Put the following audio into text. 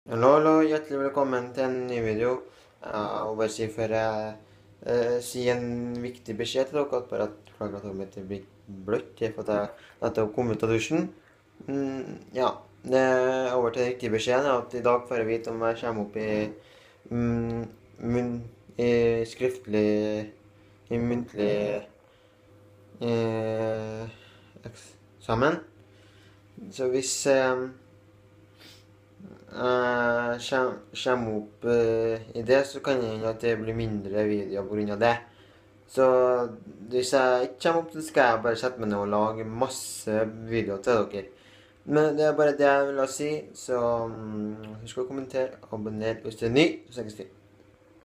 Hallo, hallo, hjertelig velkommen til en ny video. Og bare si før jeg sier en viktig beskjed til dere, at bare at flagget mitt blir bløtt, det er for at jeg nettopp kom ut av dusjen. Ja, det er over til den riktige beskjeden, at i dag får jeg vite om jeg kommer opp i, mm, i skriftlig, i muntlig eksamen. Så hvis kommer opp i det, så kan det hende at det blir mindre videoer på grunn av det. Så hvis jeg ikke kommer opp, så skal jeg bare sette meg ned og lage masse videoer til dere. Men det er bare det jeg vil ha si, så husk å kommentere, abonner hvis du er ny, så snakkes vi.